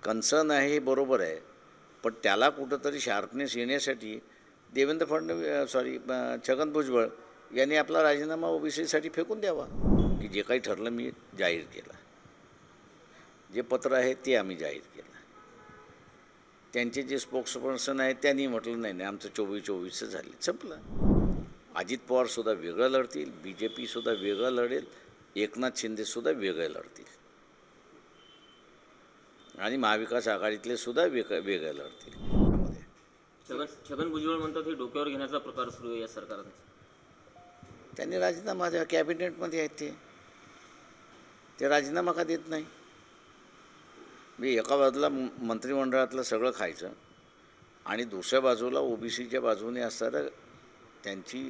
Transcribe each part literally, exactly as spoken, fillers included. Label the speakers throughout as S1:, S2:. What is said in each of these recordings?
S1: Concern आहे हे बरोबर आहे, पण त्याला कुठंतरी शार्पनेस येण्यासाठी देवेंद्र फडणवीस सॉरी छगन भुजबळ यांनी आपला राजीनामा ओबीसीसाठी फेकून द्यावा, की जे काही ठरलं मी जाहीर केलं, जे पत्र आहे ते आम्ही जाहीर केलं. त्यांचे जे स्पोक्सपर्सन आहेत त्यांनी म्हटलं नाही नाही आमचं चोवीस चोवीसचं झाले, संपलं. अजित पवारसुद्धा वेगळं लढतील, बी जे पीसुद्धा वेगळं लढेल, एकनाथ शिंदेसुद्धा वेगळे लढतील आणि महाविकास आघाडीतले सुद्धा वेग वेगळे लढतील.
S2: छगन छगन भुजबळ म्हणतात हे डोक्यावर घेण्याचा प्रकार सुरू आहे या सरकारने.
S1: त्यांनी राजीनामा द्या, कॅबिनेटमध्ये आहेत ते ते राजीनामा का देत नाही? मी एका बाजूला मंत्रिमंडळातलं सगळं खायचं आणि दुसऱ्या बाजूला ओबीसीच्या बाजूने असणारं त्यांची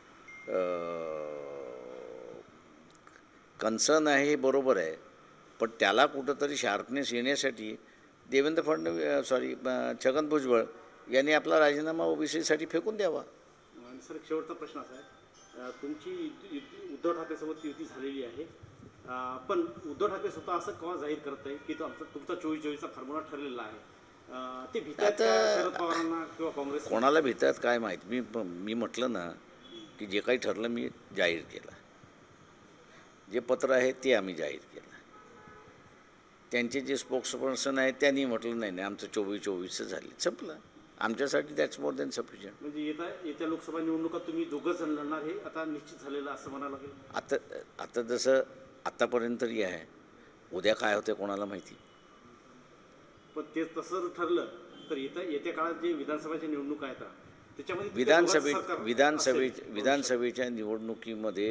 S1: कन्सर्न आहे हे बरोबर आहे, पण त्याला कुठंतरी शार्पनेस येण्यासाठी देवेंद्र फडणवीस सॉरी छगन भुजबळ यांनी आपला राजीनामा ओबीसीसाठी फेकून द्यावा.
S3: सर, शेवटचा प्रश्न असा आहे, तुमची युती उद्धव ठाकरेसोबत युती झालेली आहे, पण उद्धव ठाकरे स्वतः असं केव्हा जाहीर करत आहे की तो आमचा तुमचा चोवीस चोवीसचा फॉर्म्युला ठरलेला आहे, ते भीतात शरद पवारांना किंवा काँग्रेस?
S1: कोणाला भीतात काय माहीत. मी मी म्हटलं ना की जे काही ठरलं मी जाहीर केलं, जे पत्र आहे ते आम्ही जाहीर केलं. त्यांचे जे स्पोक्सपर्सन आहेत त्यांनी म्हटलं नाही नाही आमचं चोवीस चोवीसचं झाले, संपलं. आमच्यासाठी दॅट्स मोर दॅन सफिशियंट.
S3: म्हणजे येत्या येत्या लोकसभा निवडणुकात तुम्ही दोघं जण लढणार हे आता निश्चित झालेलं असं म्हणायला लागेल.
S1: आता आता जसं आत्तापर्यंत तरी आहे, उद्या काय होते कोणाला माहिती.
S3: पण ते तसं ठरलं तर येत्या येत्या काळात जे विधानसभेच्या निवडणुका आहेत त्याच्यामध्ये
S1: विधानसभे विधानसभे विधानसभेच्या निवडणुकीमध्ये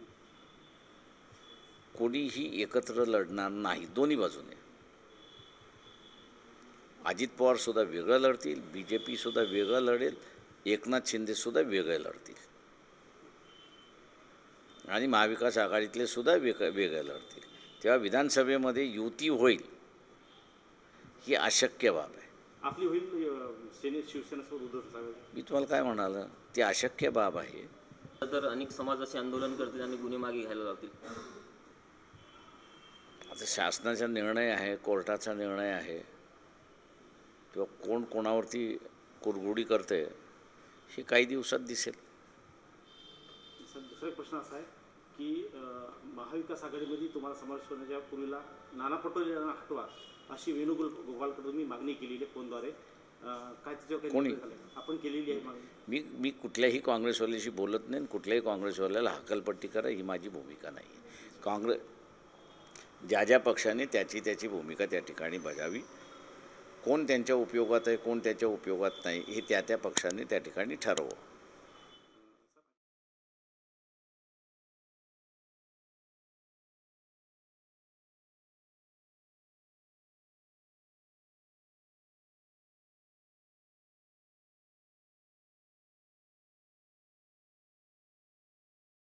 S1: कोणीही एकत्र लढणार नाही दोन्ही बाजूने. अजित पवारसुद्धा वेगळं लढतील, बी जे पीसुद्धा वेगळं लढेल, एकनाथ शिंदेसुद्धा वेगळे लढतील आणि महाविकास आघाडीतले सुद्धा वेग वेगळे लढतील. तेव्हा विधानसभेमध्ये युती होईल ही अशक्य बाब आहे.
S3: आपली होईल सेनेत शिवसेनेसोबत उद्धव ठाकरे?
S1: मी तुम्हाला काय म्हणालं, ती अशक्य बाब आहे.
S2: तर अनेक समाज असे आंदोलन करतील आणि गुन्हे मागे घ्यायला लावतील.
S1: आता शासनाचा निर्णय आहे, कोर्टाचा निर्णय आहे, किंवा कोण कोणावरती कुरघोडी करते हे काही दिवसात दिसेल.
S3: दुसरा प्रश्न असा आहे की महाविकास आघाडीमध्ये तुम्हाला समावेश करण्याच्या पूर्वीला नाना पटोले यांना हटवा अशी वेणुगोपाल गोपालकडून तुम्ही मागणी केलेली आहे फोनद्वारे, काय त्याच्यावर
S1: कोणी
S3: आपण केलेली आहे मागणी?
S1: मी मी कुठल्याही काँग्रेसवाल्याशी बोलत नाही, कुठल्याही काँग्रेसवाल्याला हकलपट्टी करा ही माझी भूमिका नाही आहे. काँग्रेस ज्या ज्या पक्षाने त्याची त्याची भूमिका त्या ठिकाणी बजावी, कोण त्यांच्या उपयोगात आहे कोण त्याच्या उपयोगात नाही हे त्या त्या पक्षाने त्या ठिकाणी ठरवं.